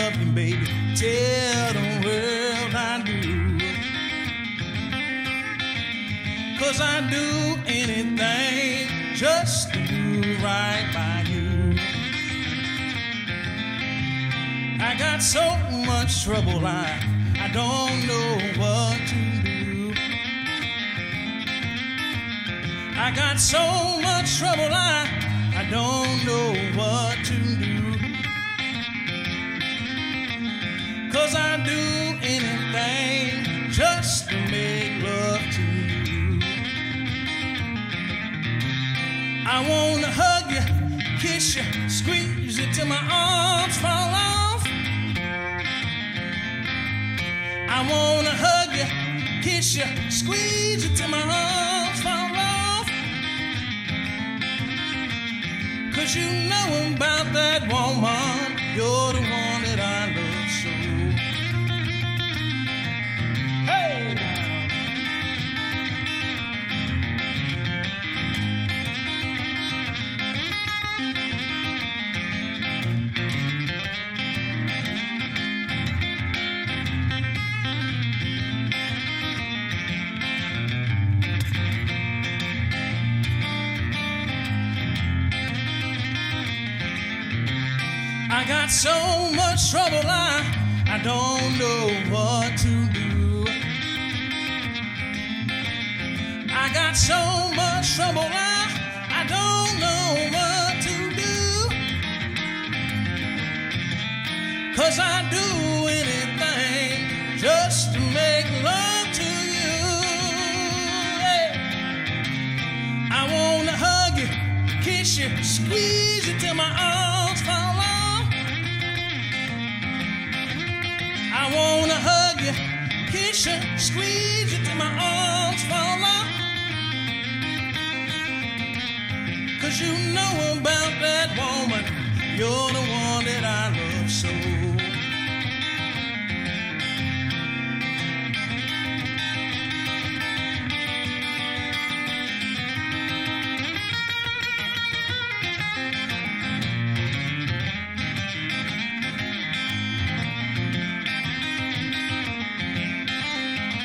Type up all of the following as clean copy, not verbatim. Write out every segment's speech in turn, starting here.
love you, baby. Tell the world I do. 'Cause I'd do anything just to do right by you. I got so much trouble, I don't know what to do. I got so much trouble, I don't know what to do. 'Cause I'd do anything just to make love to you. I wanna hug you, kiss you, squeeze you till my arms fall off. I wanna hug you, kiss you, squeeze you till my arms fall off. 'Cause you know about that woman, you're the one that I love so. Hey! I got so much trouble, I don't know what to do. I got so much trouble, I don't know what to do. 'Cause I'd do anything just to make love to you. Hey. I wanna hug you, kiss you, squeeze you till my arms fall off. I wanna hug you, kiss you, squeeze you till my arms fall off. 'Cause you know about that woman, you're the one that I love so.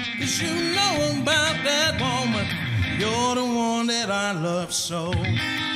You know about that woman, you're the one that I love so.